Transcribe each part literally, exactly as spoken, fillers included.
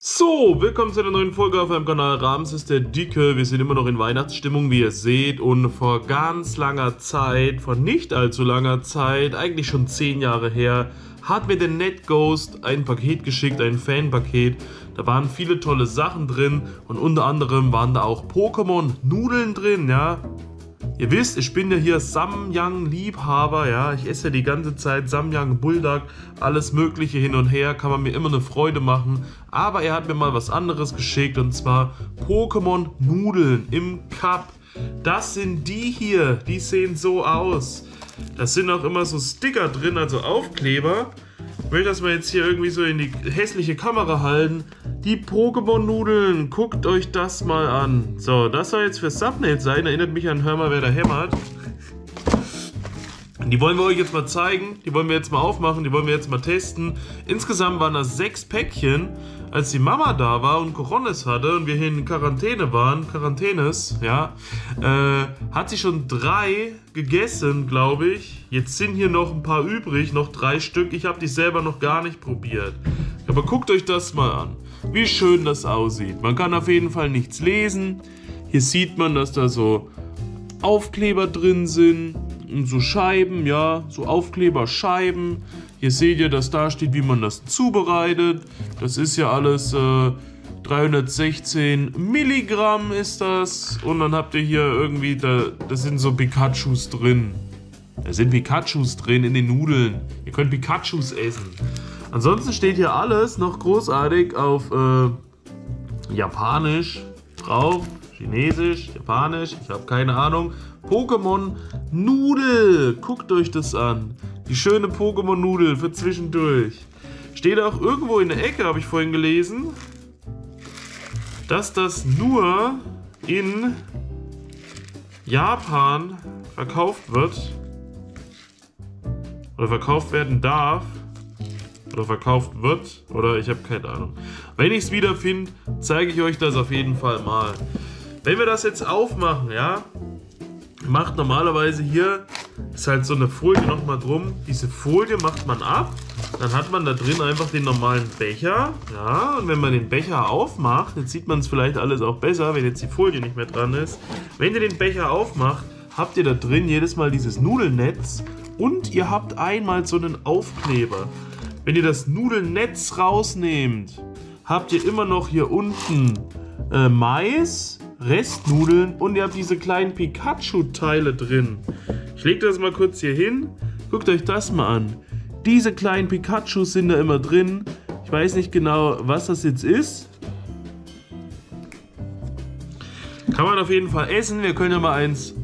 So, willkommen zu einer neuen Folge auf meinem Kanal. Rams ist der Dicke. Wir sind immer noch in Weihnachtsstimmung, wie ihr seht. Und vor ganz langer Zeit, vor nicht allzu langer Zeit, eigentlich schon zehn Jahre her, hat mir der NetGhost ein Paket geschickt, ein Fanpaket. Da waren viele tolle Sachen drin und unter anderem waren da auch Pokémon-Nudeln drin, ja. Ihr wisst, ich bin ja hier Samyang-Liebhaber, ja, ich esse ja die ganze Zeit Samyang, Bulldog, alles mögliche hin und her, kann man mir immer eine Freude machen. Aber er hat mir mal was anderes geschickt und zwar Pokémon-Nudeln im Cup. Das sind die hier, die sehen so aus. Da sind auch immer so Sticker drin, also Aufkleber. Ich möchte das mal jetzt hier irgendwie so in die hässliche Kamera halten. Die Pokémon-Nudeln, guckt euch das mal an. So, das soll jetzt fürs Thumbnail sein. Erinnert mich an Hör mal, wer da hämmert. Die wollen wir euch jetzt mal zeigen. Die wollen wir jetzt mal aufmachen. Die wollen wir jetzt mal testen. Insgesamt waren das sechs Päckchen. Als die Mama da war und Coronis hatte und wir hier in Quarantäne waren, Quarantänes, ja, äh, hat sie schon drei gegessen, glaube ich. Jetzt sind hier noch ein paar übrig, noch drei Stück. Ich habe die selber noch gar nicht probiert. Aber guckt euch das mal an, wie schön das aussieht. Man kann auf jeden Fall nichts lesen. Hier sieht man, dass da so Aufkleber drin sind und so Scheiben, ja, so Aufkleberscheiben. Hier seht ihr, dass da steht, wie man das zubereitet. Das ist ja alles äh, dreihundertsechzehn Milligramm ist das. Und dann habt ihr hier irgendwie, da, das sind so Pikachus drin. Da sind Pikachus drin in den Nudeln. Ihr könnt Pikachus essen. Ansonsten steht hier alles noch großartig auf äh, Japanisch drauf. Chinesisch, Japanisch, ich habe keine Ahnung. Pokémon Nudel. Guckt euch das an. Die schöne Pokémon Nudel für zwischendurch. Steht auch irgendwo in der Ecke, habe ich vorhin gelesen, dass das nur in Japan verkauft wird. Oder verkauft werden darf. Oder verkauft wird. Oder ich habe keine Ahnung. Wenn ich es wieder finde, zeige ich euch das auf jeden Fall mal. Wenn wir das jetzt aufmachen, ja, macht normalerweise hier, ist halt so eine Folie nochmal drum. Diese Folie macht man ab, dann hat man da drin einfach den normalen Becher. Ja, und wenn man den Becher aufmacht, jetzt sieht man es vielleicht alles auch besser, wenn jetzt die Folie nicht mehr dran ist. Wenn ihr den Becher aufmacht, habt ihr da drin jedes Mal dieses Nudelnetz und ihr habt einmal so einen Aufkleber. Wenn ihr das Nudelnetz rausnehmt, habt ihr immer noch hier unten äh, Mais, Restnudeln und ihr habt diese kleinen Pikachu-Teile drin. Ich lege das mal kurz hier hin. Guckt euch das mal an. Diese kleinen Pikachus sind da immer drin. Ich weiß nicht genau, was das jetzt ist. Kann man auf jeden Fall essen. Wir können ja mal eins...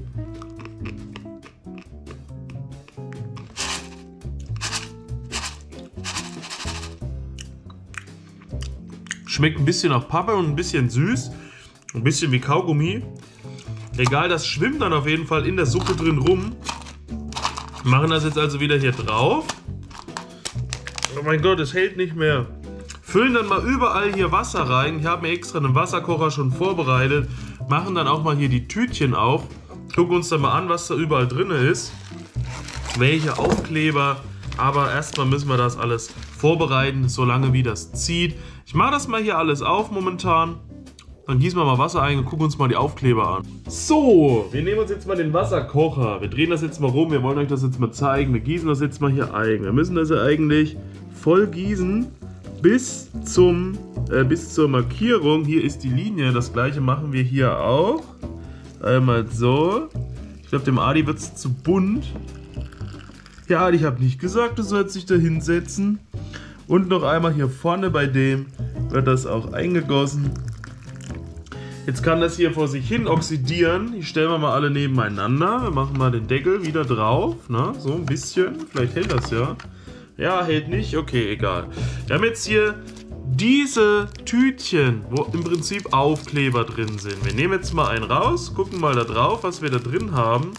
Schmeckt ein bisschen nach Pappe und ein bisschen süß. Ein bisschen wie Kaugummi. Egal, das schwimmt dann auf jeden Fall in der Suppe drin rum. Machen das jetzt also wieder hier drauf. Oh mein Gott, es hält nicht mehr. Füllen dann mal überall hier Wasser rein. Ich habe mir extra einen Wasserkocher schon vorbereitet. Machen dann auch mal hier die Tütchen auf. Gucken uns dann mal an, was da überall drin ist. Welche Aufkleber. Aber erstmal müssen wir das alles vorbereiten, solange wie das zieht. Ich mache das mal hier alles auf momentan. Dann gießen wir mal Wasser ein und gucken uns mal die Aufkleber an. So, wir nehmen uns jetzt mal den Wasserkocher. Wir drehen das jetzt mal rum. Wir wollen euch das jetzt mal zeigen. Wir gießen das jetzt mal hier ein. Wir müssen das ja eigentlich voll gießen bis, zum, äh, bis zur Markierung. Hier ist die Linie. Das gleiche machen wir hier auch. Einmal so. Ich glaube, dem Adi wird es zu bunt. Ja, Adi, ich habe nicht gesagt, du sollst dich da hinsetzen. Und noch einmal hier vorne bei dem wird das auch eingegossen. Jetzt kann das hier vor sich hin oxidieren. Die stellen wir mal alle nebeneinander. Wir machen mal den Deckel wieder drauf. Ne? So ein bisschen. Vielleicht hält das ja. Ja, hält nicht. Okay, egal. Wir haben jetzt hier diese Tütchen, wo im Prinzip Aufkleber drin sind. Wir nehmen jetzt mal einen raus. Gucken mal da drauf, was wir da drin haben.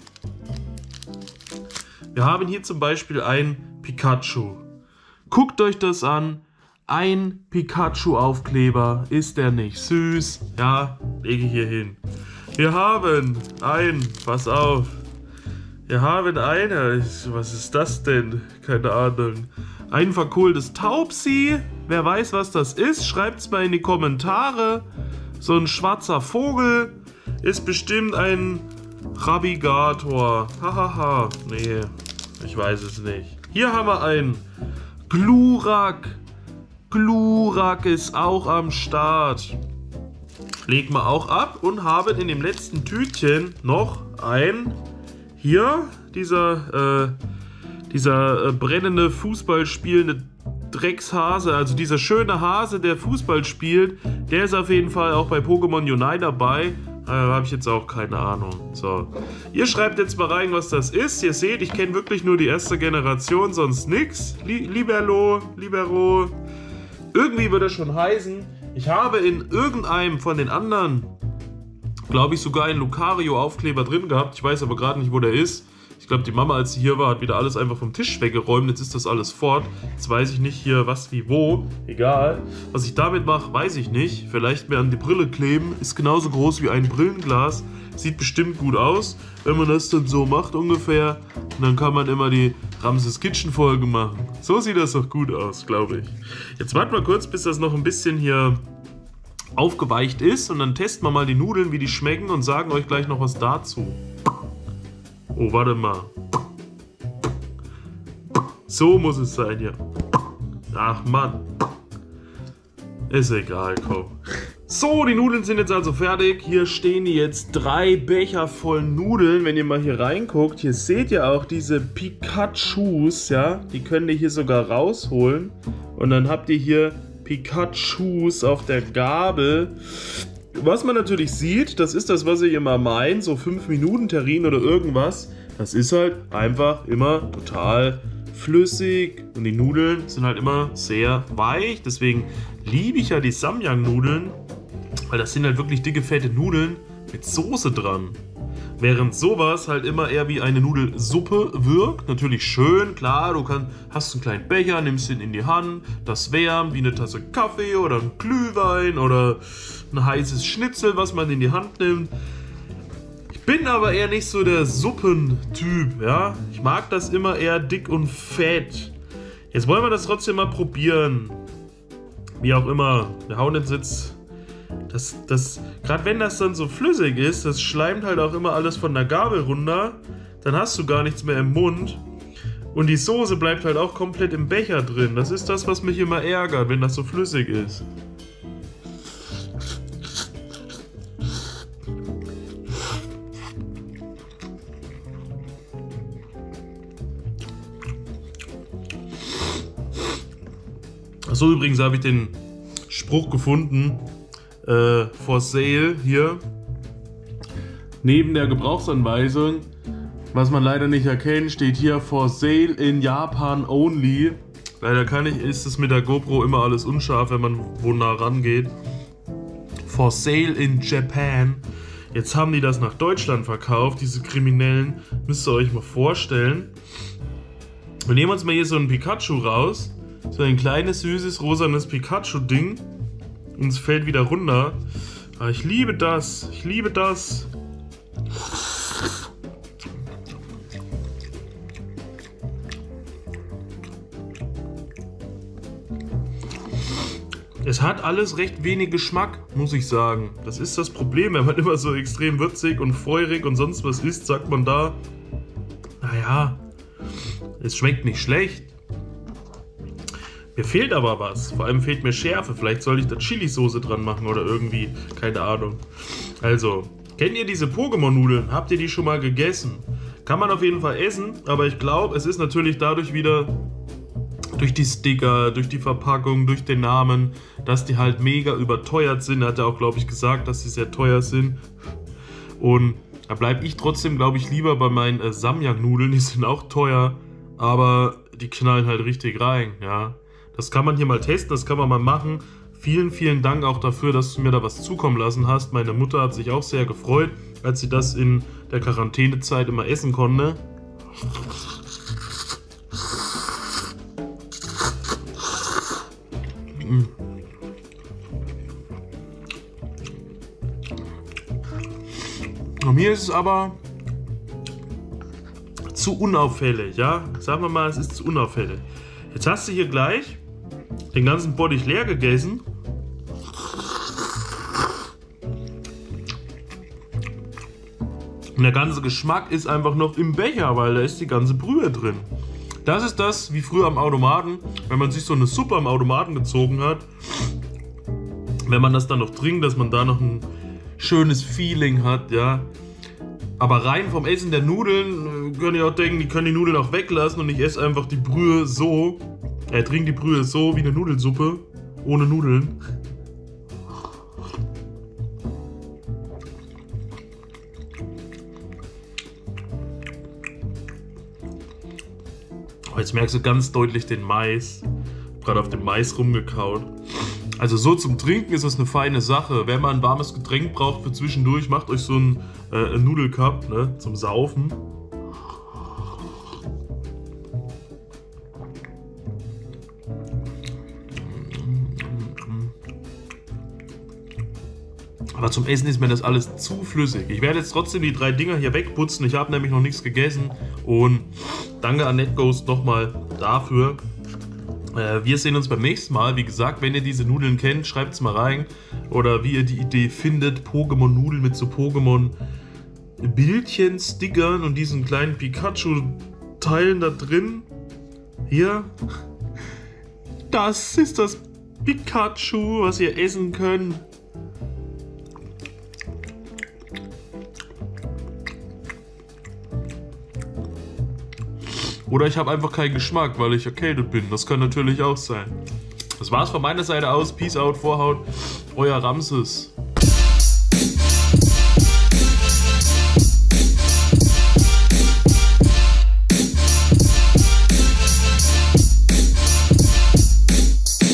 Wir haben hier zum Beispiel ein Pikachu. Guckt euch das an. Ein Pikachu-Aufkleber. Ist der nicht süß? Ja, lege ich hier hin. Wir haben ein, pass auf. Wir haben eine, was ist das denn? Keine Ahnung. Ein verkohltes Taubsi. Wer weiß, was das ist, schreibt es mal in die Kommentare. So ein schwarzer Vogel ist bestimmt ein Rabigator. Hahaha. Nee, ich weiß es nicht. Hier haben wir einen Glurak. Glurak ist auch am Start. Legen wir auch ab und haben in dem letzten Tütchen noch ein, hier, dieser, äh, dieser äh, brennende, Fußball spielende Dreckshase, also dieser schöne Hase, der Fußball spielt, der ist auf jeden Fall auch bei Pokémon Unite dabei. Äh, habe ich jetzt auch keine Ahnung. So, ihr schreibt jetzt mal rein, was das ist. Ihr seht, ich kenne wirklich nur die erste Generation, sonst nix. Li Liberlo, Libero. Irgendwie wird das schon heißen. Ich habe in irgendeinem von den anderen, glaube ich, sogar einen Lucario-Aufkleber drin gehabt. Ich weiß aber gerade nicht, wo der ist. Ich glaube, die Mama, als sie hier war, hat wieder alles einfach vom Tisch weggeräumt. Jetzt ist das alles fort. Jetzt weiß ich nicht hier was, wie, wo. Egal. Was ich damit mache, weiß ich nicht. Vielleicht mir an die Brille kleben. Ist genauso groß wie ein Brillenglas. Sieht bestimmt gut aus, wenn man das dann so macht ungefähr. Und dann kann man immer die Ramses Kitchen Folge machen. So sieht das doch gut aus, glaube ich. Jetzt warten wir kurz, bis das noch ein bisschen hier aufgeweicht ist. Und dann testen wir mal die Nudeln, wie die schmecken und sagen euch gleich noch was dazu. Oh, warte mal. So muss es sein hier. Ach Mann. Ist egal, komm. So, die Nudeln sind jetzt also fertig. Hier stehen jetzt drei Becher voll Nudeln. Wenn ihr mal hier reinguckt, hier seht ihr auch diese Pikachus, ja. Die könnt ihr hier sogar rausholen. Und dann habt ihr hier Pikachus auf der Gabel. Was man natürlich sieht, das ist das, was ihr immer meint, so fünf Minuten Terrine oder irgendwas. Das ist halt einfach immer total flüssig und die Nudeln sind halt immer sehr weich. Deswegen liebe ich ja die Samyang-Nudeln, weil das sind halt wirklich dicke, fette Nudeln mit Soße dran. Während sowas halt immer eher wie eine Nudelsuppe wirkt. Natürlich schön, klar, du kann, hast einen kleinen Becher, nimmst ihn in die Hand, das wärmt wie eine Tasse Kaffee oder ein Glühwein oder ein heißes Schnitzel, was man in die Hand nimmt. Ich bin aber eher nicht so der Suppentyp, ja. Ich mag das immer eher dick und fett. Jetzt wollen wir das trotzdem mal probieren. Wie auch immer, wir hauen jetzt jetzt... Das, das, gerade wenn das dann so flüssig ist, das schleimt halt auch immer alles von der Gabel runter. Dann hast du gar nichts mehr im Mund. Und die Soße bleibt halt auch komplett im Becher drin. Das ist das, was mich immer ärgert, wenn das so flüssig ist. Achso, übrigens habe ich den Spruch gefunden. Uh, for sale hier neben der Gebrauchsanweisung, was man leider nicht erkennt, steht hier for sale in Japan only. Leider kann ich, ist es mit der GoPro immer alles unscharf, wenn man wo nah rangeht. For sale in Japan. Jetzt haben die das nach Deutschland verkauft, diese Kriminellen. Müsst ihr euch mal vorstellen. Wir nehmen uns mal hier so ein Pikachu raus. So ein kleines, süßes, rosanes Pikachu-Ding. Und es fällt wieder runter. Aber ich liebe das. Ich liebe das. Es hat alles recht wenig Geschmack, muss ich sagen. Das ist das Problem, wenn man immer so extrem würzig und feurig und sonst was isst, sagt man da, naja, es schmeckt nicht schlecht. Mir fehlt aber was. Vor allem fehlt mir Schärfe. Vielleicht soll ich da Chili-Soße dran machen oder irgendwie. Keine Ahnung. Also, kennt ihr diese Pokémon-Nudeln? Habt ihr die schon mal gegessen? Kann man auf jeden Fall essen, aber ich glaube, es ist natürlich dadurch wieder durch die Sticker, durch die Verpackung, durch den Namen, dass die halt mega überteuert sind. Er hat ja auch, glaube ich, gesagt, dass sie sehr teuer sind. Und da bleibe ich trotzdem, glaube ich, lieber bei meinen äh, Samyang-Nudeln. Die sind auch teuer, aber die knallen halt richtig rein, ja. Das kann man hier mal testen, das kann man mal machen. Vielen, vielen Dank auch dafür, dass du mir da was zukommen lassen hast. Meine Mutter hat sich auch sehr gefreut, als sie das in der Quarantänezeit immer essen konnte. Und mir ist es aber zu unauffällig, ja? Sagen wir mal, es ist zu unauffällig. Jetzt hast du hier gleich den ganzen Bottich leer gegessen. Und der ganze Geschmack ist einfach noch im Becher, weil da ist die ganze Brühe drin. Das ist das, wie früher am Automaten, wenn man sich so eine Suppe am Automaten gezogen hat. Wenn man das dann noch trinkt, dass man da noch ein schönes Feeling hat, ja. Aber rein vom Essen der Nudeln, äh, könnt ihr auch denken, die können die Nudeln auch weglassen und ich esse einfach die Brühe so. Er trinkt die Brühe so wie eine Nudelsuppe, ohne Nudeln. Jetzt merkst du ganz deutlich den Mais. Gerade auf dem Mais rumgekaut. Also so zum Trinken ist das eine feine Sache. Wenn man ein warmes Getränk braucht für zwischendurch, macht euch so einen äh, Nudelcup, ne, zum Saufen. Aber zum Essen ist mir das alles zu flüssig. Ich werde jetzt trotzdem die drei Dinger hier wegputzen. Ich habe nämlich noch nichts gegessen. Und danke an NetGhost nochmal dafür. Äh, wir sehen uns beim nächsten Mal. Wie gesagt, wenn ihr diese Nudeln kennt, schreibt es mal rein. Oder wie ihr die Idee findet, Pokémon-Nudeln mit so Pokémon-Bildchen, Stickern und diesen kleinen Pikachu-Teilen da drin. Hier. Das ist das Pikachu, was ihr essen könnt. Oder ich habe einfach keinen Geschmack, weil ich erkältet bin. Das kann natürlich auch sein. Das war's von meiner Seite aus. Peace out, Vorhaut. Euer Ramses.